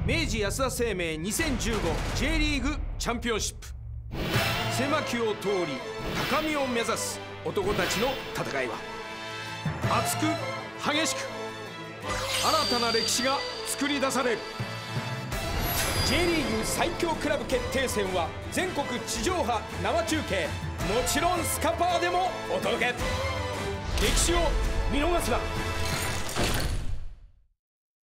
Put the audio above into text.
明治安田生命 2015J リーグチャンピオンシップ。狭きを通り高みを目指す男たちの戦いは熱く激しく新たな歴史が作り出される。 J リーグ最強クラブ決定戦は全国地上波生中継、もちろんスカパーでもお届け。歴史を見逃すな。